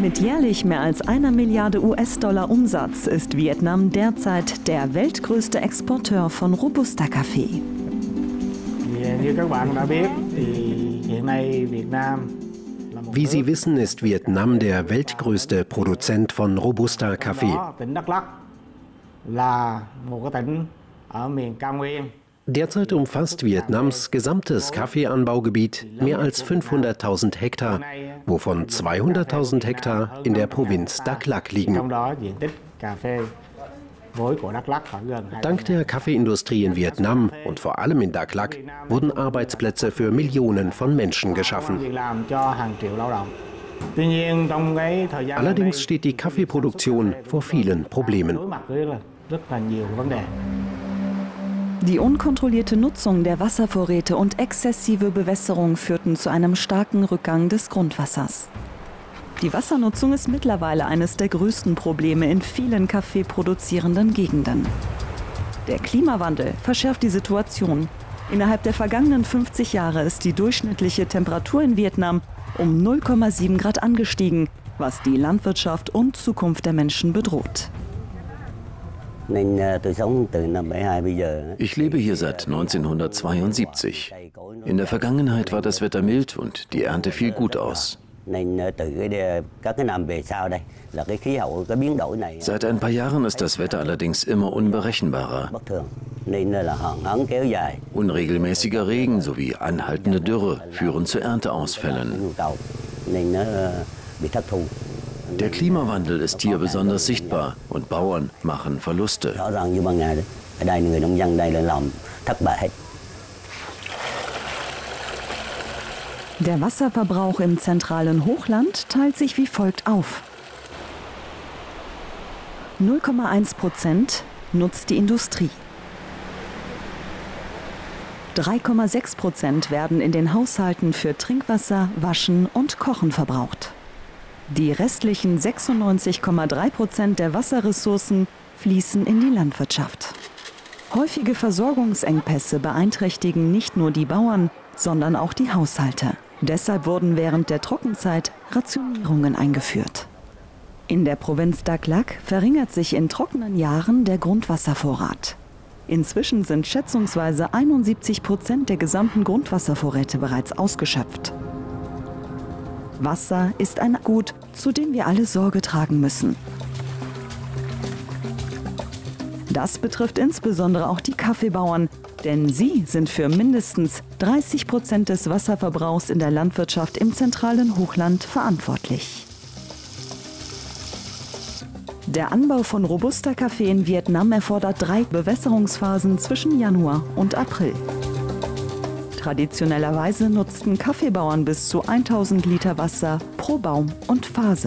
Mit jährlich mehr als 1 Milliarde US-Dollar Umsatz ist Vietnam derzeit der weltgrößte Exporteur von Robusta-Kaffee. Wie Sie wissen, ist Vietnam der weltgrößte Produzent von Robusta-Kaffee. Derzeit umfasst Vietnams gesamtes Kaffeeanbaugebiet mehr als 500.000 Hektar, wovon 200.000 Hektar in der Provinz Đắk Lắk liegen. Dank der Kaffeeindustrie in Vietnam und vor allem in Đắk Lắk wurden Arbeitsplätze für Millionen von Menschen geschaffen. Allerdings steht die Kaffeeproduktion vor vielen Problemen. Die unkontrollierte Nutzung der Wasservorräte und exzessive Bewässerung führten zu einem starken Rückgang des Grundwassers. Die Wassernutzung ist mittlerweile eines der größten Probleme in vielen kaffeeproduzierenden Gegenden. Der Klimawandel verschärft die Situation. Innerhalb der vergangenen 50 Jahre ist die durchschnittliche Temperatur in Vietnam um 0,7 Grad angestiegen, was die Landwirtschaft und Zukunft der Menschen bedroht. Ich lebe hier seit 1972. In der Vergangenheit war das Wetter mild und die Ernte fiel gut aus. Seit ein paar Jahren ist das Wetter allerdings immer unberechenbarer. Unregelmäßiger Regen sowie anhaltende Dürre führen zu Ernteausfällen. Der Klimawandel ist hier besonders sichtbar und Bauern machen Verluste. Der Wasserverbrauch im zentralen Hochland teilt sich wie folgt auf. 0,1% nutzt die Industrie. 3,6% werden in den Haushalten für Trinkwasser, Waschen und Kochen verbraucht. Die restlichen 96,3% der Wasserressourcen fließen in die Landwirtschaft. Häufige Versorgungsengpässe beeinträchtigen nicht nur die Bauern, sondern auch die Haushalte. Deshalb wurden während der Trockenzeit Rationierungen eingeführt. In der Provinz Đắk Lắk verringert sich in trockenen Jahren der Grundwasservorrat. Inzwischen sind schätzungsweise 71% der gesamten Grundwasservorräte bereits ausgeschöpft. Wasser ist ein Gut, zu dem wir alle Sorge tragen müssen. Das betrifft insbesondere auch die Kaffeebauern, denn sie sind für mindestens 30% des Wasserverbrauchs in der Landwirtschaft im zentralen Hochland verantwortlich. Der Anbau von Robusta-Kaffee in Vietnam erfordert 3 Bewässerungsphasen zwischen Januar und April. Traditionellerweise nutzten Kaffeebauern bis zu 1000 Liter Wasser pro Baum und Phase.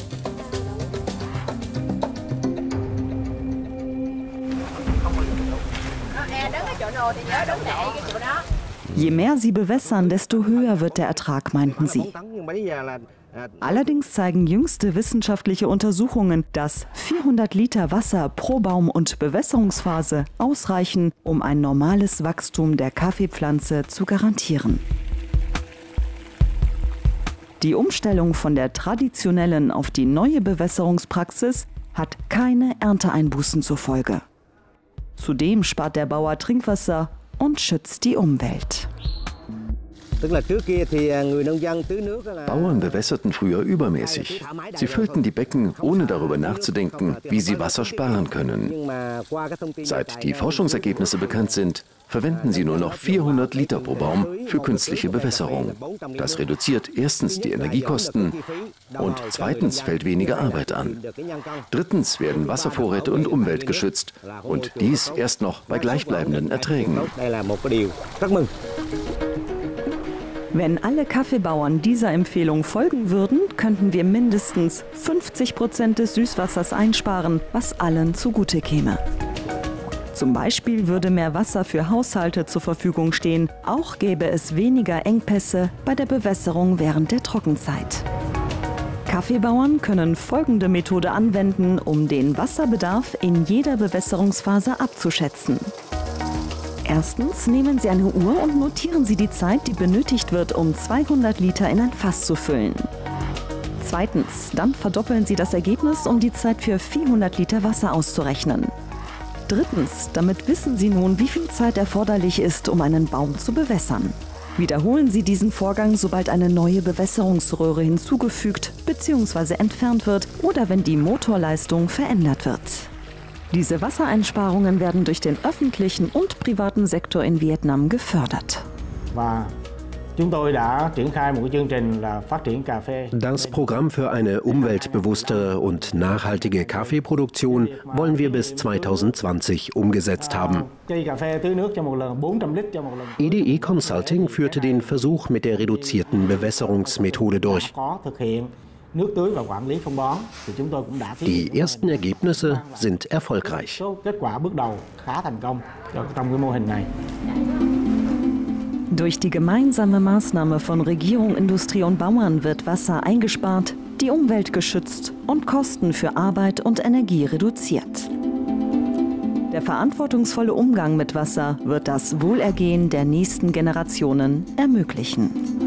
Je mehr sie bewässern, desto höher wird der Ertrag, meinten sie. Allerdings zeigen jüngste wissenschaftliche Untersuchungen, dass 400 Liter Wasser pro Baum und Bewässerungsphase ausreichen, um ein normales Wachstum der Kaffeepflanze zu garantieren. Die Umstellung von der traditionellen auf die neue Bewässerungspraxis hat keine Ernteeinbußen zur Folge. Zudem spart der Bauer Trinkwasser und schützt die Umwelt. Bauern bewässerten früher übermäßig. Sie füllten die Becken, ohne darüber nachzudenken, wie sie Wasser sparen können. Seit die Forschungsergebnisse bekannt sind, verwenden sie nur noch 400 Liter pro Baum für künstliche Bewässerung. Das reduziert erstens die Energiekosten und zweitens fällt weniger Arbeit an. Drittens werden Wasservorräte und Umwelt geschützt und dies erst noch bei gleichbleibenden Erträgen. Wenn alle Kaffeebauern dieser Empfehlung folgen würden, könnten wir mindestens 50% des Süßwassers einsparen, was allen zugute käme. Zum Beispiel würde mehr Wasser für Haushalte zur Verfügung stehen. Auch gäbe es weniger Engpässe bei der Bewässerung während der Trockenzeit. Kaffeebauern können folgende Methode anwenden, um den Wasserbedarf in jeder Bewässerungsphase abzuschätzen. Erstens nehmen Sie eine Uhr und notieren Sie die Zeit, die benötigt wird, um 200 Liter in ein Fass zu füllen. Zweitens, dann verdoppeln Sie das Ergebnis, um die Zeit für 400 Liter Wasser auszurechnen. Drittens, damit wissen Sie nun, wie viel Zeit erforderlich ist, um einen Baum zu bewässern. Wiederholen Sie diesen Vorgang, sobald eine neue Bewässerungsröhre hinzugefügt bzw. entfernt wird oder wenn die Motorleistung verändert wird. Diese Wassereinsparungen werden durch den öffentlichen und privaten Sektor in Vietnam gefördert. Das Programm für eine umweltbewusstere und nachhaltige Kaffeeproduktion wollen wir bis 2020 umgesetzt haben. EDE Consulting führte den Versuch mit der reduzierten Bewässerungsmethode durch. Die ersten Ergebnisse sind erfolgreich. Durch die gemeinsame Maßnahme von Regierung, Industrie und Bauern wird Wasser eingespart, die Umwelt geschützt und Kosten für Arbeit und Energie reduziert. Der verantwortungsvolle Umgang mit Wasser wird das Wohlergehen der nächsten Generationen ermöglichen.